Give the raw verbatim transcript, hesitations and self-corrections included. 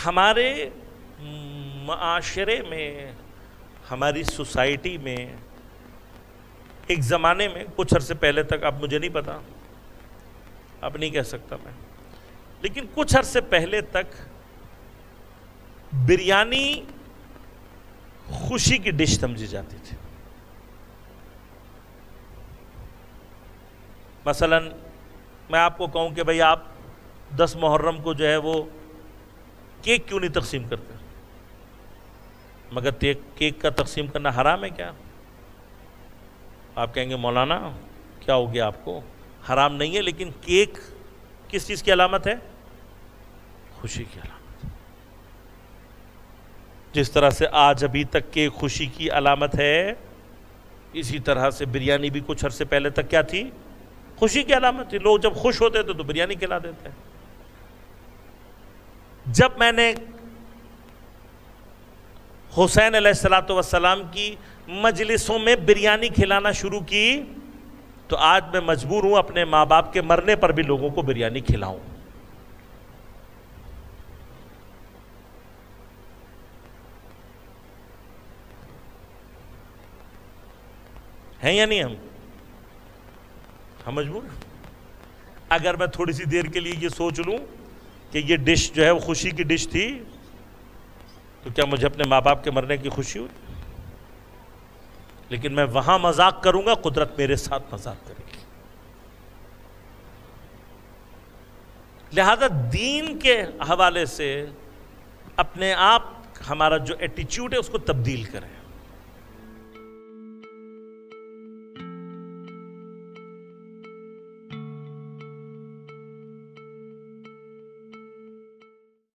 ہمارے معاشرے میں، ہماری سوسائٹی میں ایک زمانے میں، کچھ عرصے پہلے تک، اب مجھے نہیں پتا، اب نہیں کہہ سکتا میں، لیکن کچھ عرصے پہلے تک بریانی خوشی کی ڈش سمجھی جاتی تھی۔ مثلا میں آپ کو کہوں کہ بھئی آپ دس محرم کو جو ہے وہ کیک کیوں نہیں تقسیم کرتے؟ مگر کیک کا تقسیم کرنا حرام ہے کیا؟ آپ کہیں گے مولانا کیا ہو گیا آپ کو؟ حرام نہیں ہے، لیکن کیک کس چیز کی علامت ہے؟ خوشی کی علامت۔ جس طرح سے آج ابھی تک کیک خوشی کی علامت ہے، اسی طرح سے بریانی بھی کچھ عرصے پہلے تک کیا تھی؟ خوشی کی علامت تھی۔ لوگ جب خوش ہوتے تھے تو بریانی کھلا دیتے ہیں۔ جب میں نے حسین علیہ الصلوۃ والسلام کی مجلسوں میں بریانی کھلانا شروع کی تو آج میں مجبور ہوں اپنے ماں باپ کے مرنے پر بھی لوگوں کو بریانی کھلاؤں۔ ہیں یا نہیں؟ ہم ہم مجبور ہیں۔ اگر میں تھوڑی سی دیر کے لیے یہ سوچ لوں کہ یہ ڈش جو ہے وہ خوشی کی ڈش تھی تو کیا مجھے اپنے ماں باپ کے مرنے کی خوشی ہوئی؟ لیکن میں وہاں مذاق کروں گا، قدرت میرے ساتھ مذاق کرے گی۔ لہذا دین کے حوالے سے اپنے آپ ہمارا جو ایٹیچیوڈ ہے اس کو تبدیل کریں۔